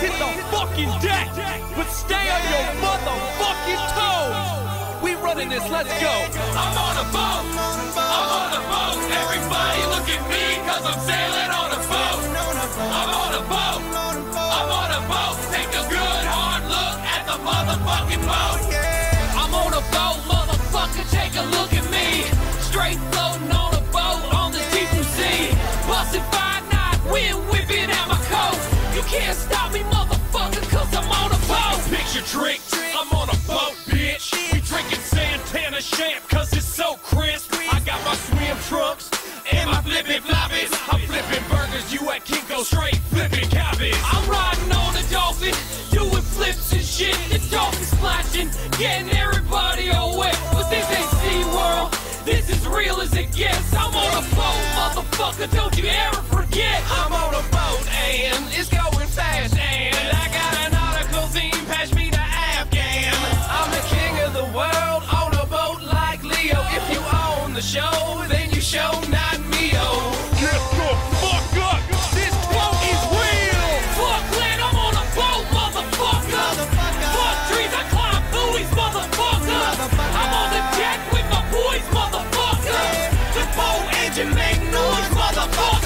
hit the fucking deck, but stay on your motherfucking toes. We running this, let's go. I'm on a boat, I'm on a boat. Everybody look at me, cause I'm sailing on a boat. I'm on a boat, I'm on a boat. Take a good hard look at the motherfucking boat. I'm on a boat, motherfucker, take a look at me. Straight floating on a boat on the deep blue sea. Bustin' 5-9, wind whipping out my coat. You can't stop me, motherfucker, cause I'm on a boat. Picture trick, I'm on a boat, bitch. We drinking Santana champ, cause it's so crisp. I got my swim trunks and my flippin' floppies. I'm flipping burgers, you at Kinko straight flipping cabbage. I'm riding on a dolphin, doing flips and shit. The dolphin splashing, getting everybody all wet. But this ain't SeaWorld, this is real as it gets. I'm on a boat, motherfucker, don't you ever forget. I'm on a boat and it's going fast, and I got an article theme, pass me the Afghan. I'm the king of the world on a boat like Leo. If you own the show, then you show not me-o. Get the fuck up! This boat is real! Fuck land, I'm on a boat, motherfucker. Fuck trees, I climb buoys, motherfucker. I'm on the deck with my boys, motherfucker. The boat engine make noise, motherfucker.